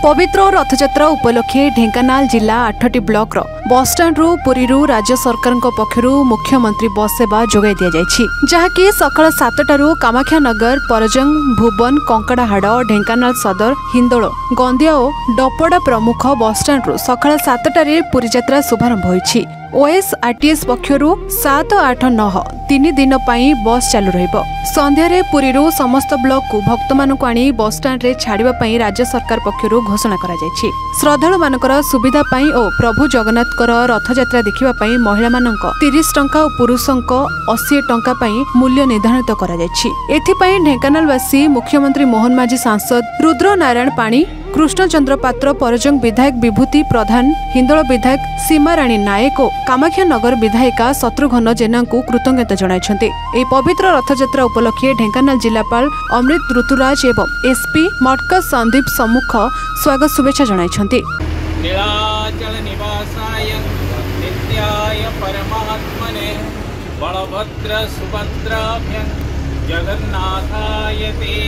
पवित्र रथयात्रा उपलक्षे ढेंकानाल जिला 8टी block bus stand Puri राज्य सरकार पक्षर मुख्यमंत्री बस सेवा जोगाई दि जाएछि जहाँकि सकाळ 7टारू कामाख्यानगर परजंग भुवन कंकड़ाहाड़ ढेंकानाल सदर हिंदोल गंदिया और डपड़ा प्रमुख बसस्टाण्ड सकाळ 7टारे पुरी यात्रा शुभारंभ होइछि। OSRTS पक्षर 7, 8, 9 3 दिन पाई बस चालू रहिबो। संध्यारे पुरी समस्त ब्लॉक को भक्त मानक आनी बस स्टैंड रे छाड़िबा पई राज्य सरकार पक्षर घोषणा करा जायछि। श्रद्धालु मानकर सुविधा पई और प्रभु जगन्नाथकर रथयात्रा देखिबा पई महिला मानक 30 टंका और पुरुषंक 80 टंका पई मूल्य निर्धारित करा जायछि। एथि पई ढेंकानालवासी मुख्यमंत्री मोहन माझी सांसद रुद्र नारायण पाणी कृष्णचंद्र पात्र परजंग विधायक विभूति प्रधान हिंदोल विधायक सीमाराणी नायक और कामाख्यानगर विधायिका शत्रुघ्न जेना को कृतज्ञता जणाइछन्ते। ए पवित्र रथयात्रा उपलक्षे ढेंकानाल जिलापाल अमृत ऋतुराज एवं एसपी मटका संदीप सम्मुख स्वागत शुभेच्छा जणाइछन्ते। नीलाचल निवासाय नित्याय परमात्मने बलभद्र सुभद्राभ्यां जगन्नाथाय ते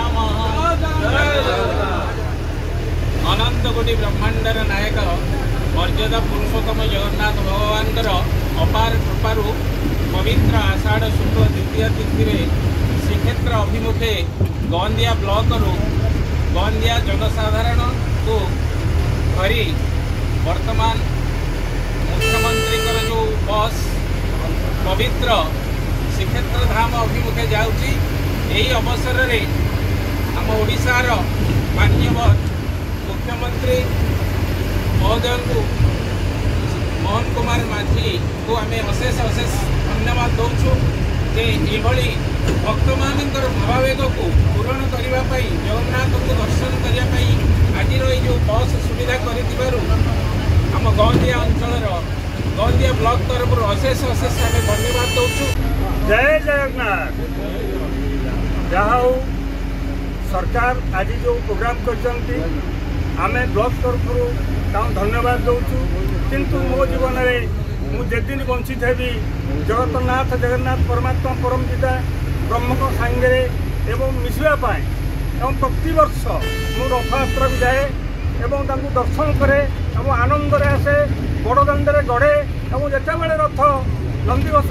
नमः। अनंत कोटि ब्रह्मांडर नायक मर्यादा पुरुषोत्तम जगन्नाथ भगवान अपार कृपारू पवित्र आषाढ़ शुक्ल द्वितीय तिथि श्रीक्षेत्र अभिमुखे गंदिया ब्लॉक गंदिया जनसाधारण को धरी वर्तमान मुख्यमंत्री जो बस पवित्र श्रीक्षेत्र धाम अभिमुखे जाउची। यही अवसर रे आम ओडिशार माननीय मुख्यमंत्री महोदय को मोहन कुमार माझी को आम अशेष धन्यवाद दौचु जे यह भक्त मान भावावेग को पूरण करने जगन्नाथ को दर्शन करने आज जो बस सुविधा करम गंदिया अंचल गंदिया ब्लॉक तरफ अशेष आम धन्यवाद दौचु। जय जगन्नाथ। जहाँ सरकार आज जो प्रोग्राम कर आमे ब्लॉक तरफ धन्यवाद दौचु। किंतु मो जीवन में मुझे दिन बंची थी जगन्नाथ परमात्मा परम पिता ब्रह्म सांगे एवं मिसापी एवं प्रति वर्ष मु रथयात्रा को जाए एवं दर्शन करे एवं आनंद आसे बड़ दाण्ड गढ़े और जिते बड़े रथ नंदीघोष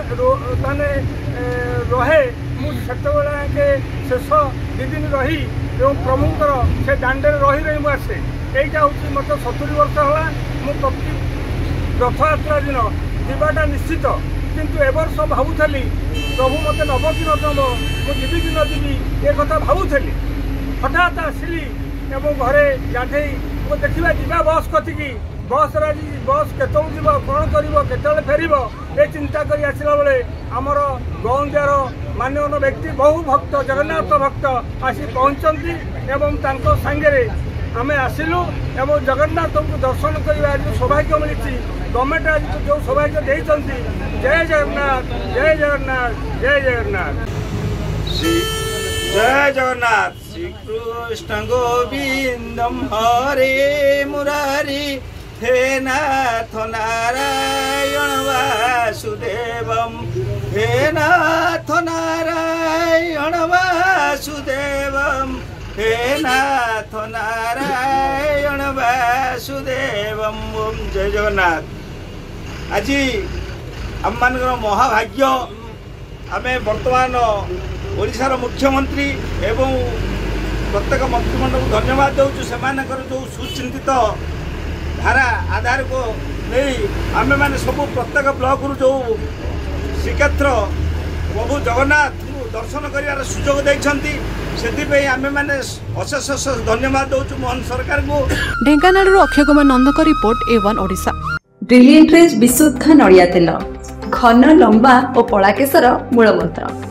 रहे मुझे शेष 2 दिन रही एवं प्रभुंर से दाण्डे रही रही मुझे यहीटा हूँ मत 70 वर्ष है प्रति रथयात्रा दिन जाटा निश्चित। किंतु ए वर्ष भावुली प्रभु मत नब कि नब मुझी कि नजी ये कथा भावुली हठात आसिली एवं घरे गाधे देखा जा बस कतिकी बस बस केतु जीव कौन कर फेर ये चिंता कर आसला बेले आमर गंदियार मान्यवन व्यक्ति बहु भक्त जगन्नाथ भक्त आसी पहुँचती एवं सांगे आमे आसिलु एवं जगन्नाथ को दर्शन करने जो सौभाग्य मिली गवर्नमेंट आज जो सौभाग्य देती। जय जगन्नाथ जय जगन्नाथ जय जगन्नाथ जय जगन्नाथ। श्री कृष्ण गोविंदम हरे मुरारी हे नाथ नारायण वासुदेवम हे नाथ नारायण वासुदेवम हे नाथ नारायण वासुदेवम। ओम जय जगन्नाथ। आज आम मान महाभाग्य आमे वर्तमान ओडिशार मुख्यमंत्री एवं प्रत्येक मंत्रिमंडल को धन्यवाद दौचु। से जो सुचिंतित धारा आधार को नहीं आमे माने सब प्रत्येक ब्लॉक रु जो श्रीक्षेत्र प्रभु जगन्नाथ दर्शन कर सुजोग देइछंती से आमे माने अशेष धन्यवाद दौचु मोहन सरकार को। ढेंकानाल अक्षय कुमार नंद का report A1 Odisha. Brilliant raise विशुद्ध नड़िया तेल घन लंबा और पड़ा केसर मूल मंत्र।